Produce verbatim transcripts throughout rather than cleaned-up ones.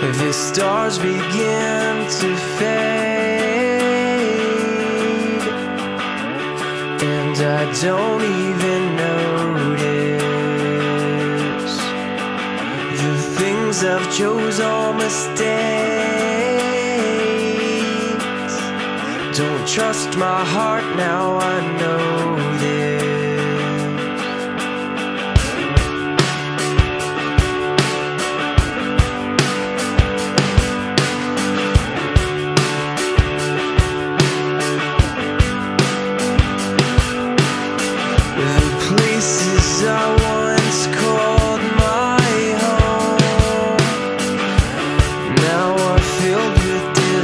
The stars begin to fade, and I don't even notice the things I've chose all mistakes. Don't trust my heart now, I know this. I once called my home, now are filled with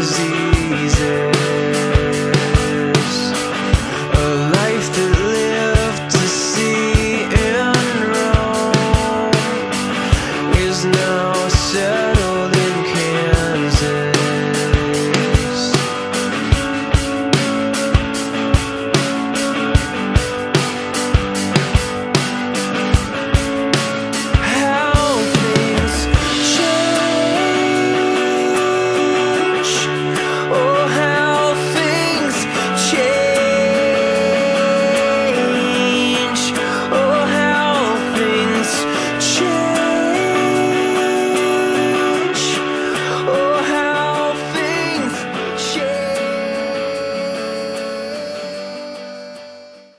diseases. A life that lived to see in Rome is now set.